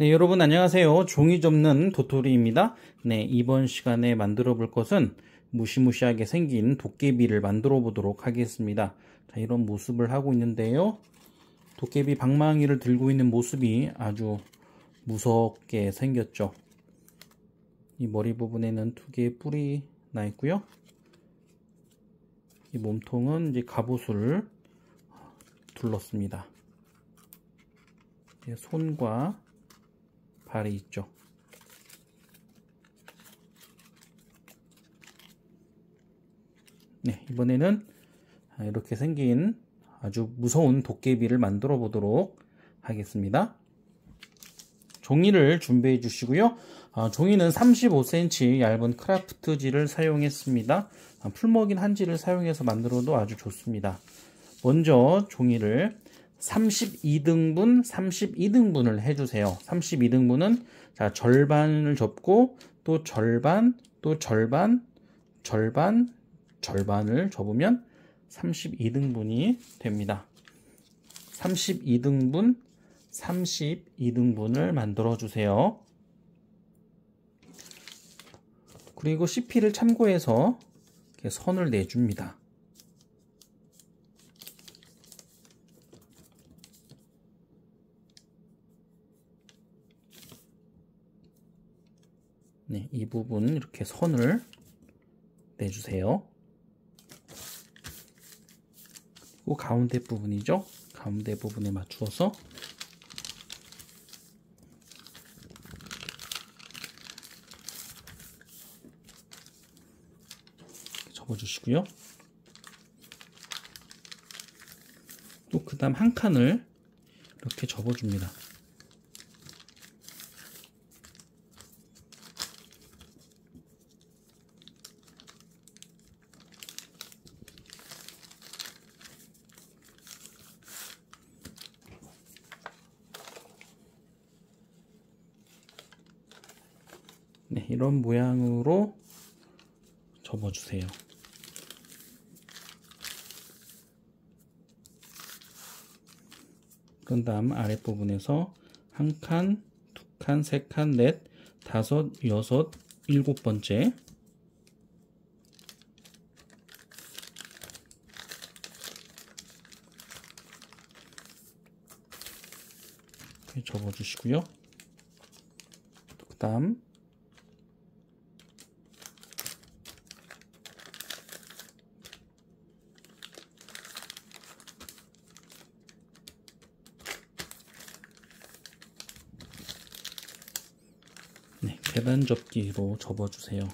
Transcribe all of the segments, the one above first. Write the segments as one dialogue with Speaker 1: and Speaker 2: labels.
Speaker 1: 네, 여러분 안녕하세요. 종이 접는 도토리입니다. 네, 이번 시간에 만들어 볼 것은 무시무시하게 생긴 도깨비를 만들어 보도록 하겠습니다. 자, 이런 모습을 하고 있는데요. 도깨비 방망이를 들고 있는 모습이 아주 무섭게 생겼죠. 이 머리 부분에는 두 개의 뿔이 나 있고요. 이 몸통은 이제 갑옷을 둘렀습니다. 손과 발이 있죠. 네, 이번에는 이렇게 생긴 아주 무서운 도깨비를 만들어 보도록 하겠습니다. 종이를 준비해 주시고요. 종이는 35cm 얇은 크라프트지를 사용했습니다. 풀먹인 한지를 사용해서 만들어도 아주 좋습니다. 먼저 종이를 32등분을 해주세요. 32등분은 자, 절반을 접고 또 절반, 또 절반, 절반을 접으면 32등분이 됩니다. 32등분을 만들어 주세요. 그리고 CP를 참고해서 이렇게 선을 내줍니다. 네, 이 부분 이렇게 선을 내주세요. 그리고 가운데 부분이죠. 가운데 부분에 맞추어서 접어주시고요. 또 그 다음 한 칸을 이렇게 접어줍니다. 네, 이런 모양으로 접어주세요. 그 다음 아랫부분에서 한 칸, 두 칸, 세 칸, 넷, 다섯, 여섯, 일곱 번째 이렇게 접어주시고요. 그 다음 네, 계단 접기로 접어주세요.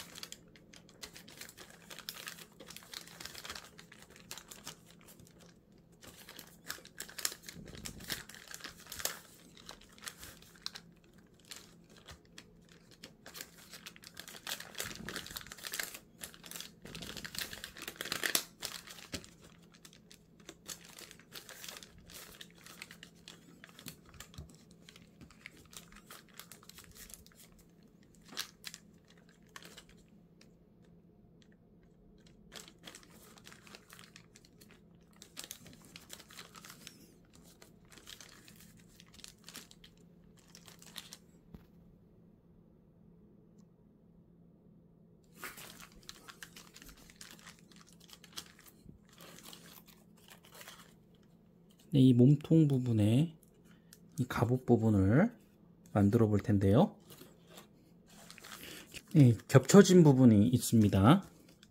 Speaker 1: 네, 이 몸통 부분에 이 갑옷 부분을 만들어 볼 텐데요. 네, 겹쳐진 부분이 있습니다.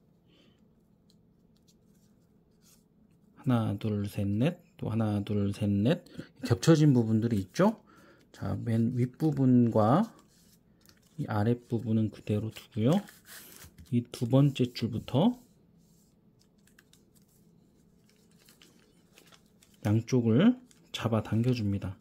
Speaker 1: 하나, 둘, 셋, 넷, 또 하나, 둘, 셋, 넷 겹쳐진 부분들이 있죠. 자, 맨 윗부분과 이 아랫부분은 그대로 두고요. 이 두 번째 줄부터 양쪽을 잡아 당겨줍니다.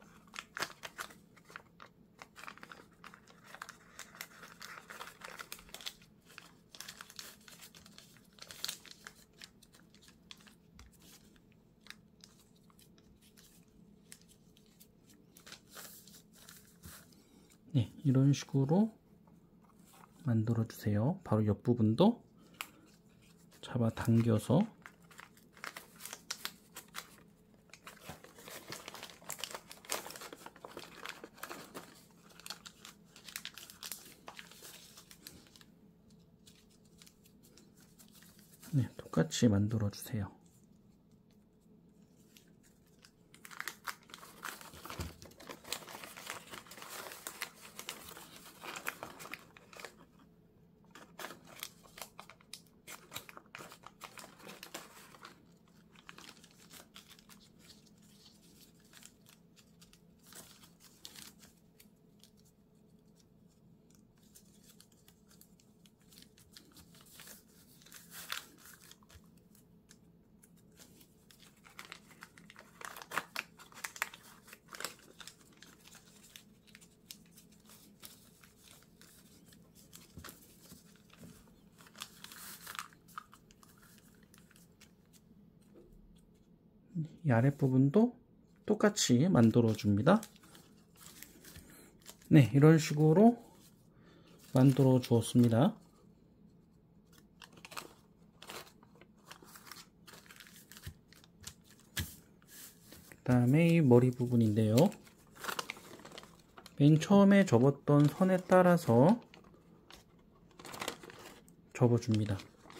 Speaker 1: 네, 이런 식으로 만들어 주세요. 바로 옆부분도 잡아 당겨서 네, 똑같이 만들어 주세요. 이 아랫부분도 똑같이 만들어 줍니다. 네, 이런 식으로 만들어 주었습니다. 그 다음에 이 머리 부분인데요. 맨 처음에 접었던 선에 따라서 접어줍니다.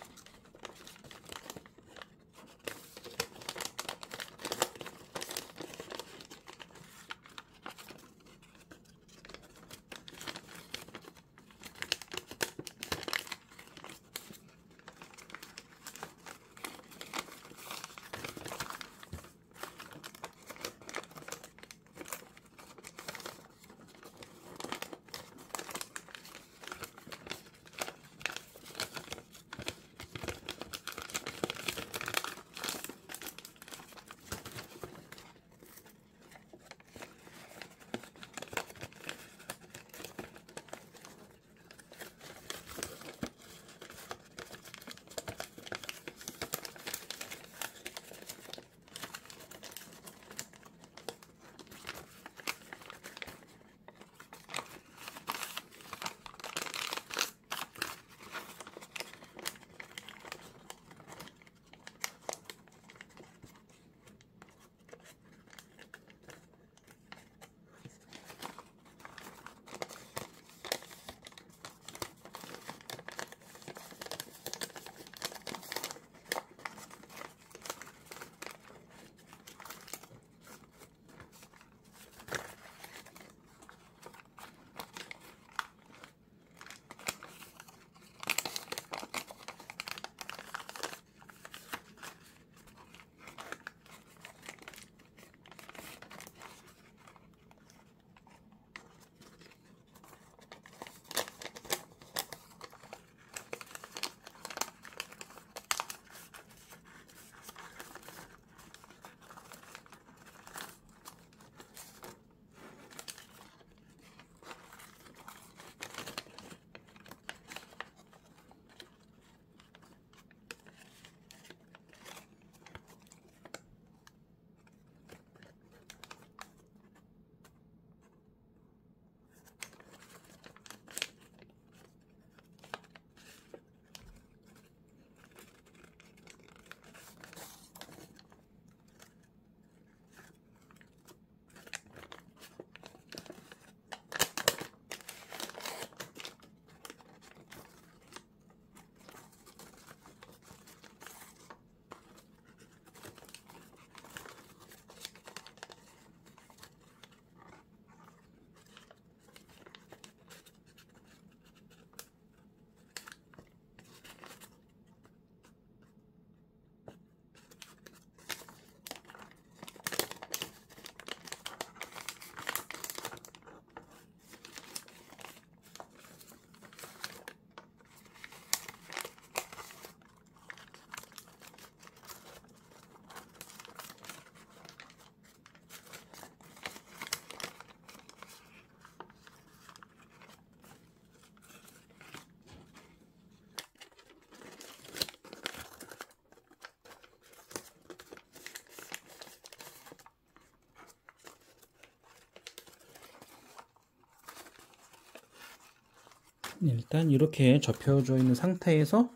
Speaker 1: 일단 이렇게 접혀져 있는 상태에서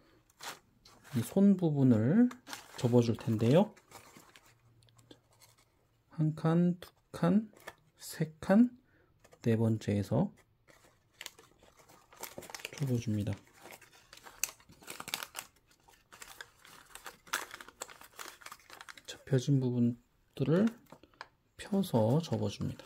Speaker 1: 이 손 부분을 접어 줄 텐데요. 한 칸, 두 칸, 세 칸, 네 번째에서 접어 줍니다. 펴진 부분들을 펴서 접어줍니다.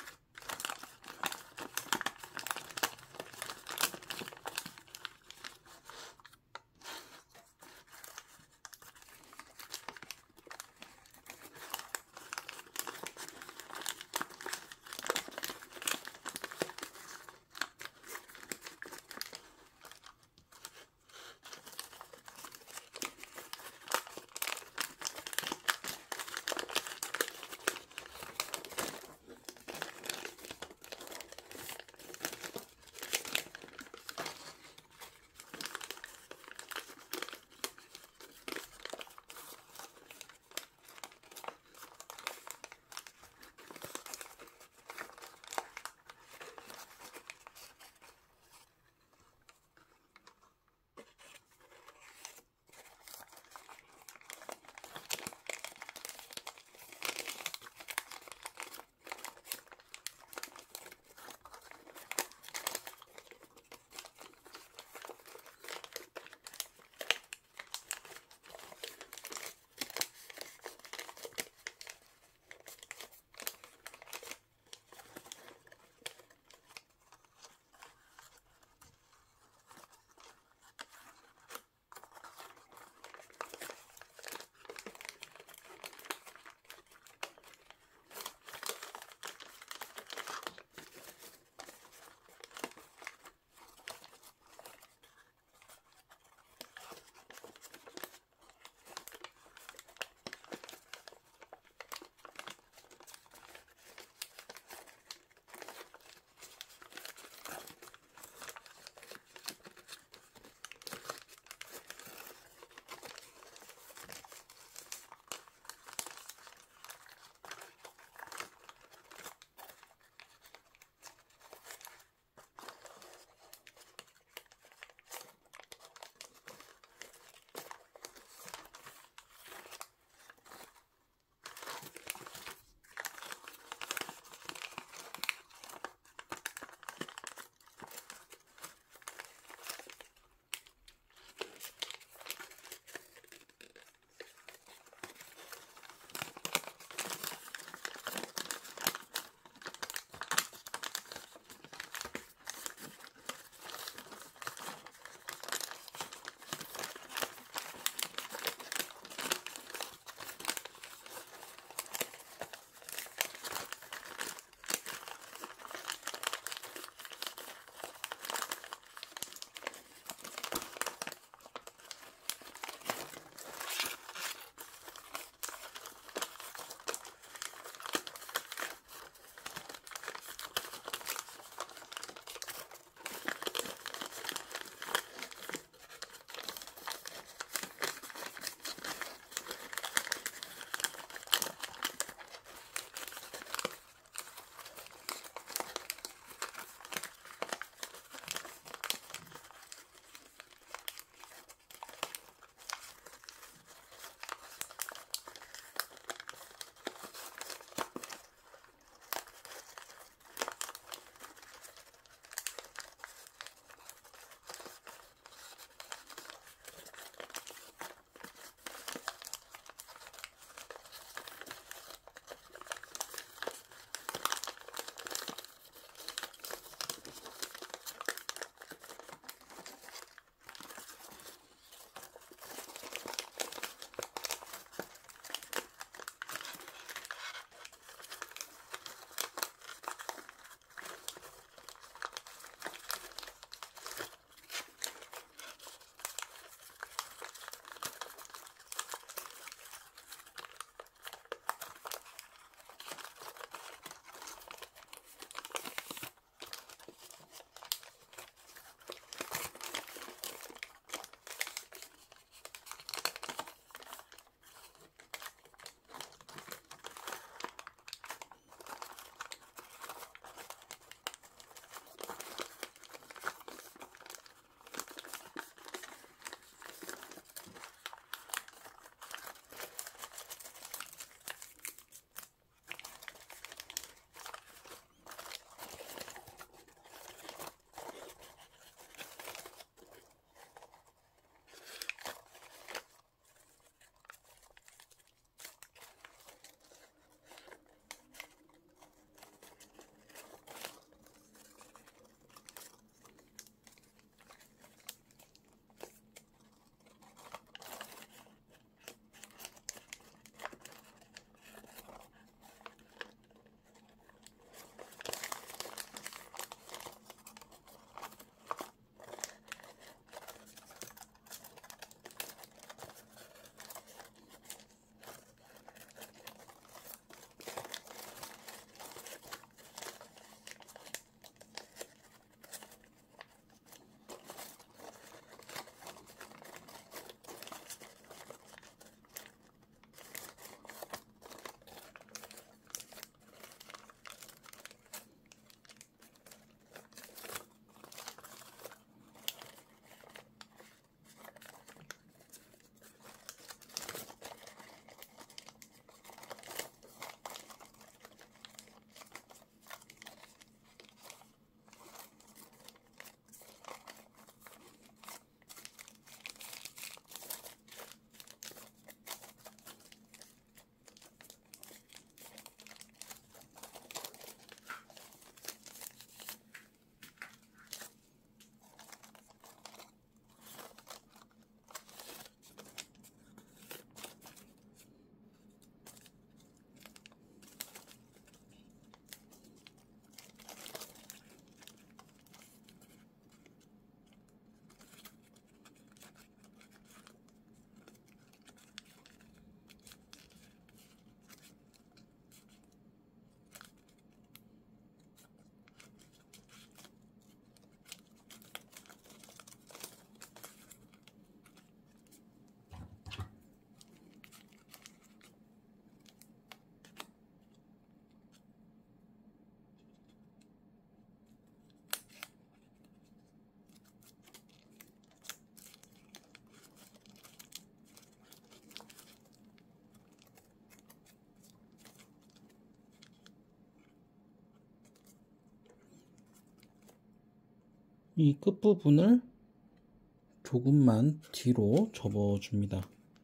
Speaker 1: 이 끝부분을 조금만 뒤로 접어줍니다.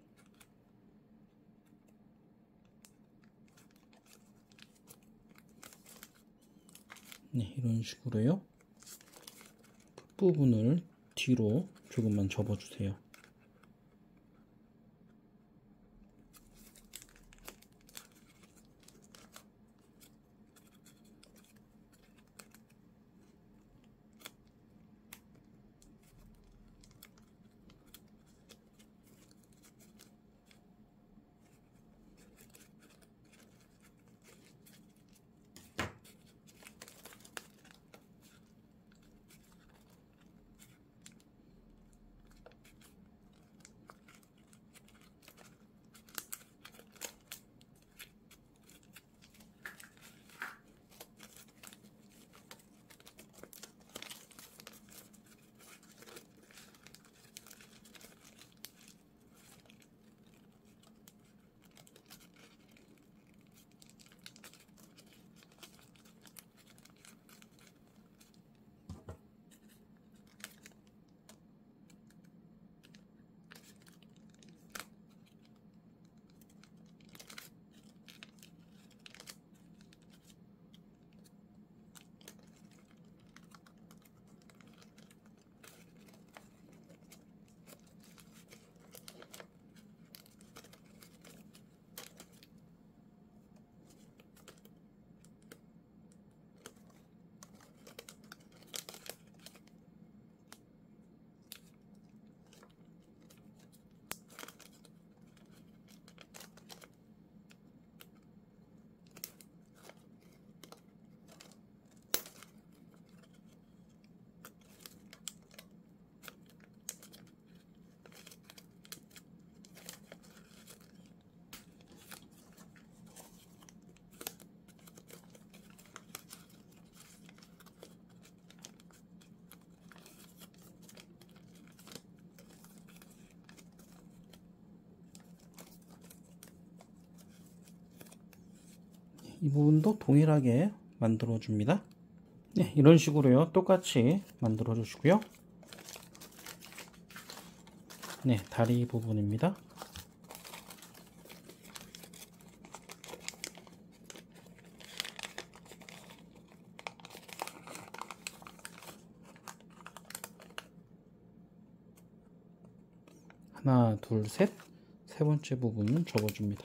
Speaker 1: 네, 이런 식으로요. 끝부분을 뒤로 조금만 접어주세요. 이 부분도 동일하게 만들어 줍니다. 네, 이런 식으로요. 똑같이 만들어 주시고요. 네, 다리 부분입니다. 하나, 둘, 셋. 세 번째 부분은 접어줍니다.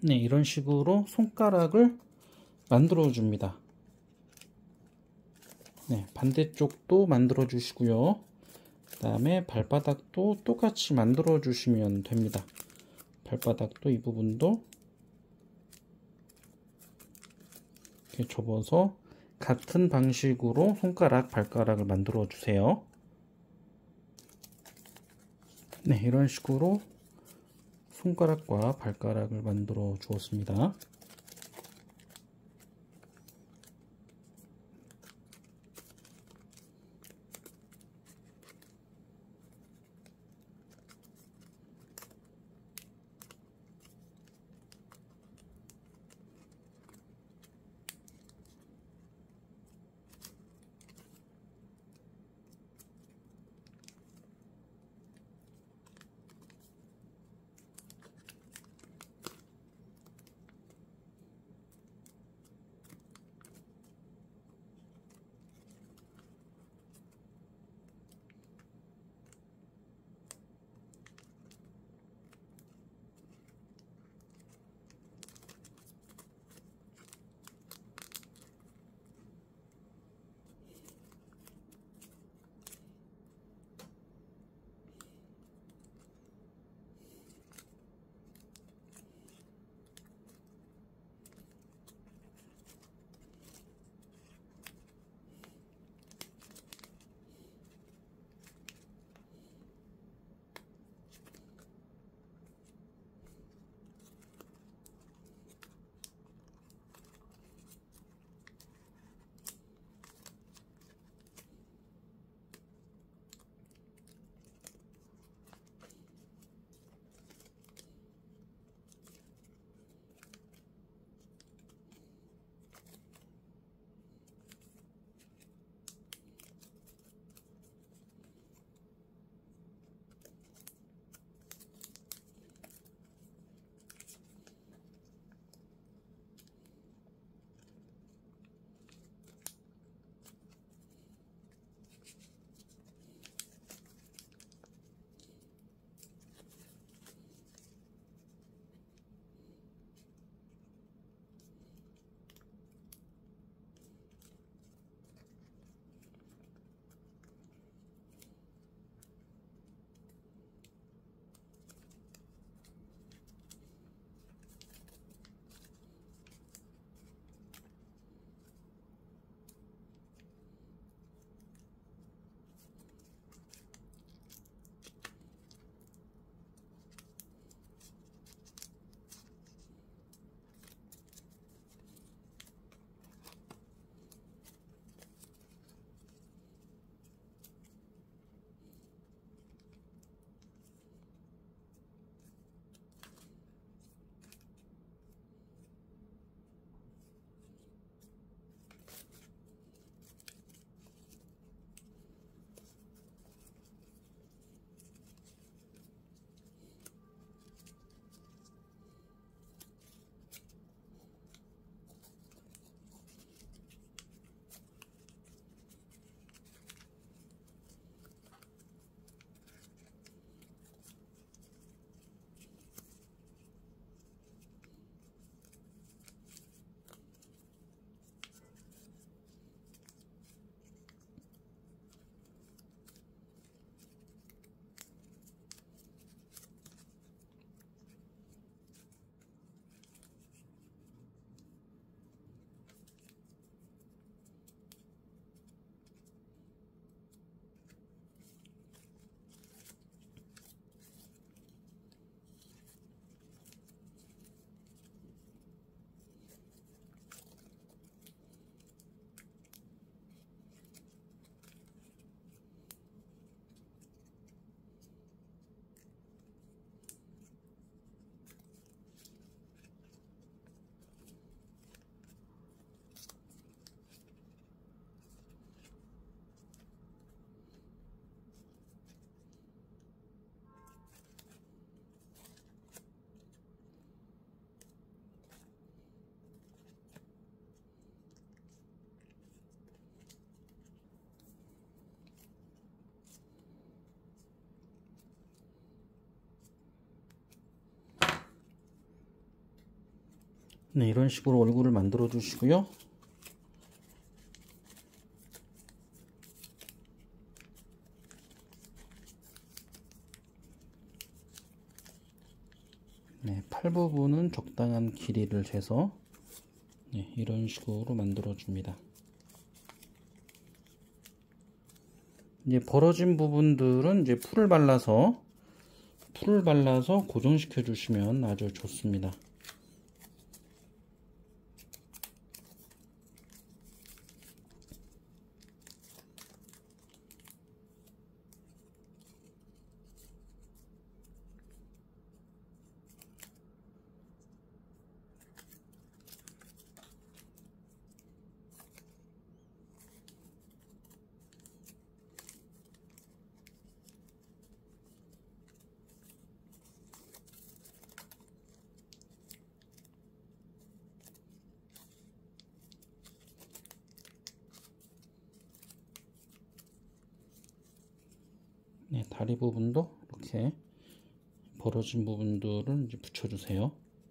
Speaker 1: 네, 이런 식으로 손가락을 만들어 줍니다. 네, 반대쪽도 만들어 주시고요. 그 다음에 발바닥도 똑같이 만들어 주시면 됩니다. 발바닥도 이 부분도 이렇게 접어서 같은 방식으로 손가락, 발가락을 만들어 주세요. 네, 이런 식으로 손가락과 발가락을 만들어 주었습니다. 네, 이런 식으로 얼굴을 만들어 주시고요. 네, 팔 부분은 적당한 길이를 재서 네, 이런 식으로 만들어 줍니다. 이제 벌어진 부분들은 이제 풀을 발라서 고정시켜 주시면 아주 좋습니다. 네, 다리 부분도 이렇게 벌어진 부분들을 이제 붙여주세요.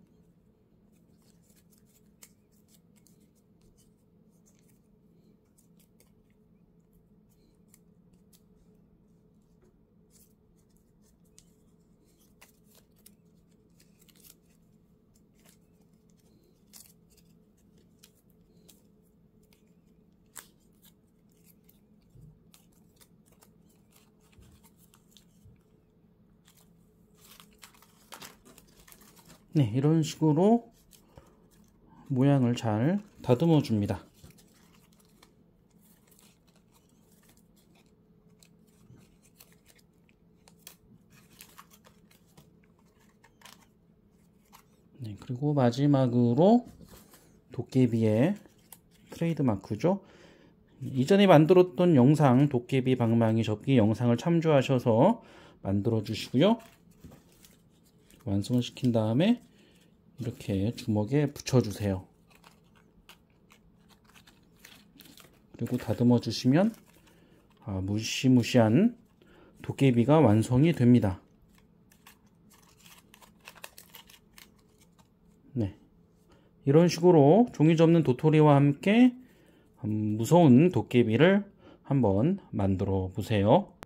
Speaker 1: 네, 이런 식으로 모양을 잘 다듬어 줍니다. 네, 그리고 마지막으로 도깨비의 트레이드 마크죠. 이전에 만들었던 영상 도깨비 방망이 접기 영상을 참조하셔서 만들어 주시고요. 완성을 시킨 다음에 이렇게 주먹에 붙여 주세요. 그리고 다듬어 주시면 무시무시한 도깨비가 완성이 됩니다. 네, 이런 식으로 종이 접는 도토리와 함께 무서운 도깨비를 한번 만들어 보세요.